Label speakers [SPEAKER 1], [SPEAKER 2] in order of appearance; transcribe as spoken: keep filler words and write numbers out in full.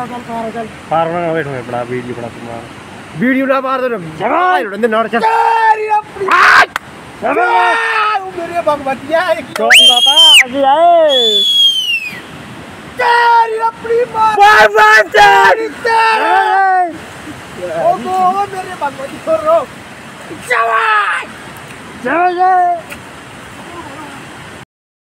[SPEAKER 1] चल
[SPEAKER 2] पार में बैठो मैं बड़ा वीडियो बड़ा तुम्हारा
[SPEAKER 1] वीडियो ना मार दो जवान उड़ने नड़ चल तेरी अपनी मेरे भगवतिया
[SPEAKER 2] चोरी बाबा आगे आए
[SPEAKER 1] तेरी अपनी मां
[SPEAKER 2] बाबा
[SPEAKER 1] तेरी तेरी ओ गो मेरे भगवती छोरो जवान
[SPEAKER 2] जवान